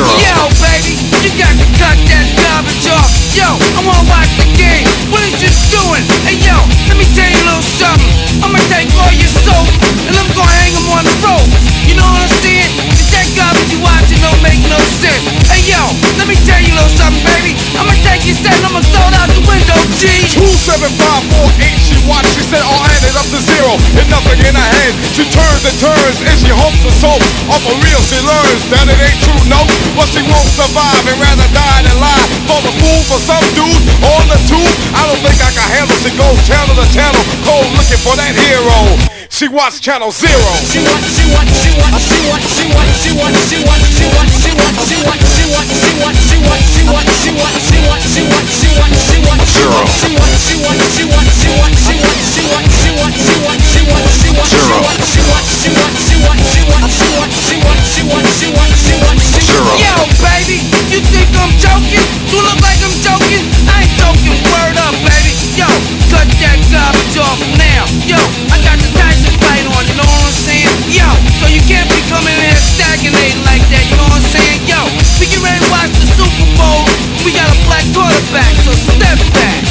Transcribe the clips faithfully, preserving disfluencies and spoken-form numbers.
Zero. Yo, baby, you got to cut that garbage off. Yo, I wanna watch the game. What is you doing? Hey, yo, let me tell you a little something. I'ma take all your soap and I'm gonna hang them on the rope. You know what I'm saying? Cause that garbage you watching don't make no sense. Hey, yo, let me tell you a little something, baby. I'ma take your set and I'ma throw it out the window, G. Two, seven, five, four, eight, she watched, she said all added up to zero, and nothing in her hand. She turns and turns, and she hopes and soap. Off for real, she learns that it ain't true, no. But she won't survive and rather die than lie. For the fool, for some dudes on the tube, I don't think I can handle. She goes channel to channel, cold looking for that hero. She watched Channel Zero. She watch, she watch, she watch, she watch, she watch, she watch, she watch, she watch, she watch, she watch, she watch, she watch, she watch, she watch, she watch, she watch, she watch, she watch, she watch, Zero. she watch, she watch, she watch, she watch, she watch, she watch, she watch, she watch, she watch, she watch, Zero. she watch, she watch, she watch, she watch, she watch, she watch, she watch, she watch, she watch, she watch, she Zero. watch. Yo, baby, you think I'm joking? Do look like I'm joking? I ain't joking, word up, baby. Yo, cut that garbage off now. Yo, I got the Tyson fight on, you know what I'm saying? Yo, so you can't be coming in here stagnating like that, you know what I'm saying? Yo, we get ready to watch the Super Bowl. We got a black quarterback, so step back.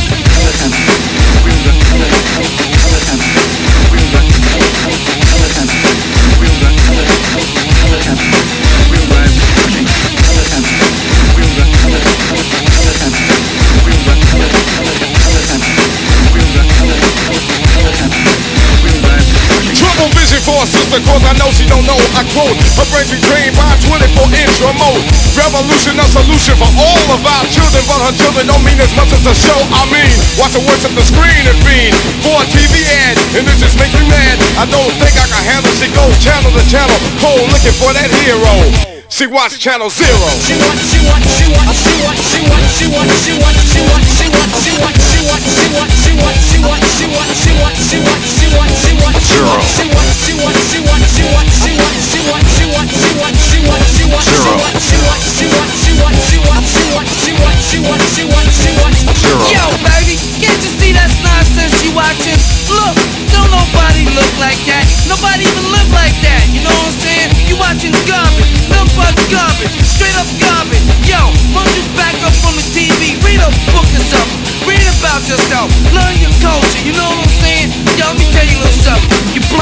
Trouble vision for a sister, cause I know she don't know. I quote, her brain be trained by twenty-four inch remote. Revolution, a solution for all of our children, but her children don't mean as much as the show. I mean, watch her worship the screen and fiend for a T V ad, and it just makes me mad. I don't think I can handle. She goes channel to channel, cold looking for that hero. She watched Channel Zero. She watch, she watch, she watch, she watch, she watch, she watch, she watch, she watch, she watch, she watch, she watch, she watch, she watch, she watch, she watch, she watch, she watch, she watch, she watch, Zero. she watch, she watch, she watch, she watch, she watch, she watch, she watch, she watch, she watch, she watch, she Zero. watch, she watch, she watch, she watch, she watch, she watch, she watch, she watch, she watch, she watch. Zero. Yo, baby, can't you see that's nonsense you watching? Look, don't nobody look like that. Nobody even live like that. You know what I'm saying? You watching garbage, nothing but garbage, straight up garbage. Yo, why don't you back up from the T V? Read a book or something. Read about yourself. Learn your culture. You know what I'm saying? Yo, let me tell you a little something. You